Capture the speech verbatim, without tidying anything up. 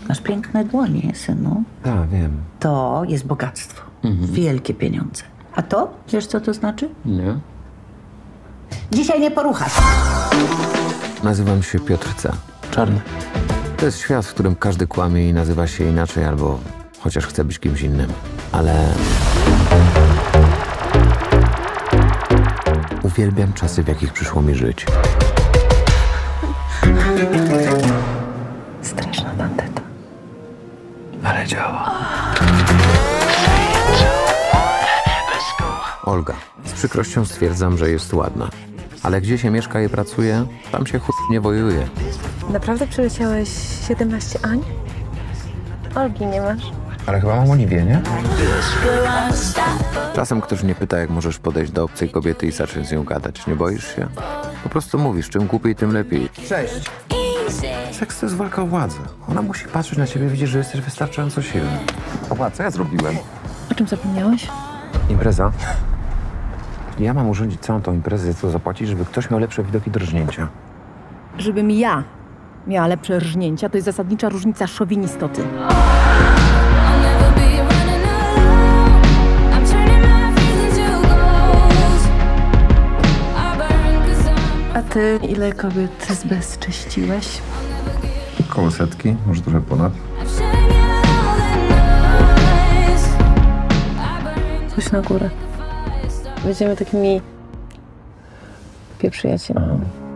Masz piękne dłonie, synu. Tak, wiem. To jest bogactwo. Mhm. Wielkie pieniądze. A to? Wiesz, co to znaczy? Nie. Dzisiaj nie poruchasz. Nazywam się Piotr C. Czarny. To jest świat, w którym każdy kłamie i nazywa się inaczej, albo chociaż chce być kimś innym. Ale... uwielbiam czasy, w jakich przyszło mi żyć. Straszna tandeta. Ale działa. Olga. Z przykrością stwierdzam, że jest ładna. Ale gdzie się mieszka i pracuje, tam się chuj nie wojuje. Naprawdę przyleciałeś siedemnaście Ań? Olgi nie masz? Ale chyba mam Oliwię, nie? Czasem ktoś mnie pyta, jak możesz podejść do obcej kobiety i zacząć z nią gadać. Nie boisz się? Po prostu mówisz, czym głupiej, tym lepiej. Cześć! Seks to jest walka o władzę. Ona musi patrzeć na ciebie, widzieć, że jesteś wystarczająco silny. O, co ja zrobiłem? O czym zapomniałeś? Impreza. Ja mam urządzić całą tą imprezę, co zapłacić, żeby ktoś miał lepsze widoki do rżnięcia. Żebym ja miała lepsze rżnięcia, to jest zasadnicza różnica szowinistoty. A ty ile kobiet zbezcześciłeś? Koło setki, może trochę ponad. Chodź na górę. Będziemy takimi pieprzyjaciółmi.